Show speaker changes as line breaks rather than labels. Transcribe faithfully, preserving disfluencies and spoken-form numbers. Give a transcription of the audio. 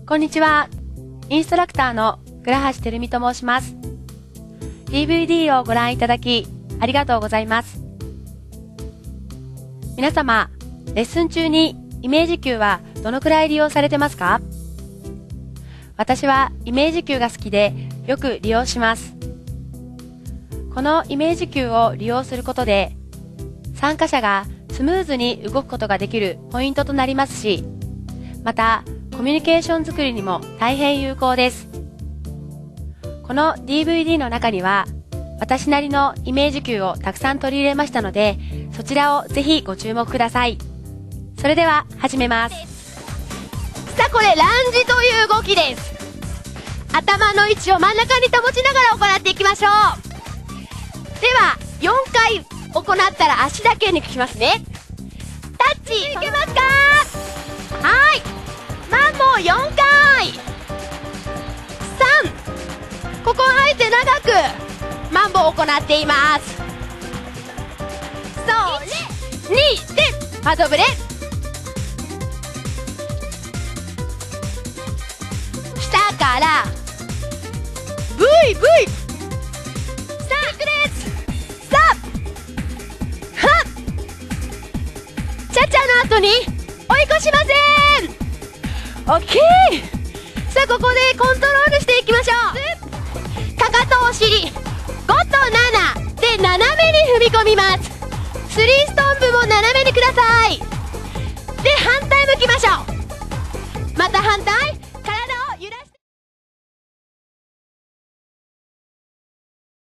こんにちは。インストラクターの倉橋てるみと申します。ディーブイディー をご覧いただきありがとうございます。皆様、レッスン中にイメージキューはどのくらい利用されてますか？私はイメージキューが好きでよく利用します。このイメージキューを利用することで参加者がスムーズに動くことができるポイントとなりますし、またコミュニケーション作りにも大変有効です。この ディーブイディー の中には私なりのイメージキューをたくさん取り入れましたので、そちらをぜひご注目ください。それでは始めます。
さあ、これランジという動きです。頭の位置を真ん中に保ちながら行っていきましょう。ではよんかい行ったら足だけに効きますね。タッチいけますか？はい、マンボウよんかい、さん、ここあえて長くマンボウを行っています。それにでパドブレ、下から ブイブイ、さあクレス、さあはっ、チャチャの後に追い越しません。オッケー。さあ、ここでコントロールしていきましょう。かかとお尻ごとななで斜めに踏み込みます。スリーストンプも斜めにください。で反対向きましょう。また反対